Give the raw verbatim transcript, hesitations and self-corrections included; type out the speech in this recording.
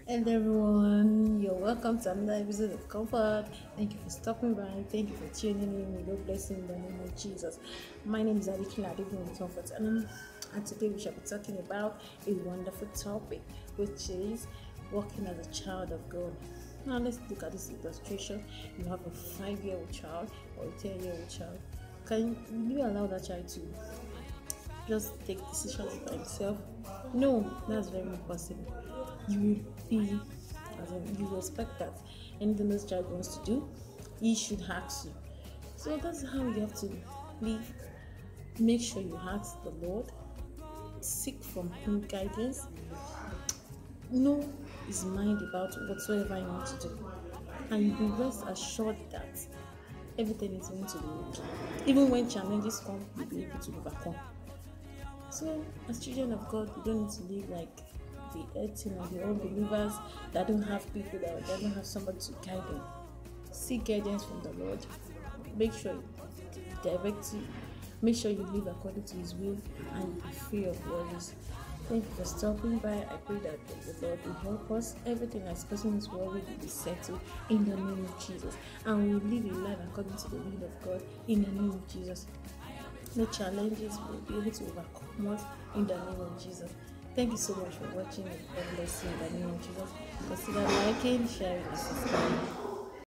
And everyone, you're welcome to another episode of Comfort. Thank you for stopping by. Thank you for tuning in. May God bless you in the name of Jesus. My name is Adikina Adibun Comfort, and, and today we shall be talking about a wonderful topic, which is walking as a child of God. Now let's look at this illustration. You have a five-year-old child or a ten-year-old child. Can you allow that child to just take decisions by himself? No, that's very impossible. You will be, as in, you will expect that anything this child wants to do, he should ask you. So that's how you have to live. Make sure you ask the Lord, seek from Him guidance, know His mind about whatsoever you want to do, and you be rest assured that everything is going to be okay. Even when challenges come, you'll be able to overcome. So, as children of God, we don't need to live like the eighteen or the unbelievers that don't have people, that, that don't have somebody to guide them. Seek guidance from the Lord. Make sure He directs you. Make sure you live according to His will and you be free of worries. Thank you for stopping by. I pray that the Lord will help us. Everything that's causing us worry will be settled in the name of Jesus. And we will live a life according to the will of God in the name of Jesus. No challenges will be able to overcome us in the name of Jesus. Thank you so much for watching. God bless you in the name of Jesus. Consider liking, sharing, and subscribing.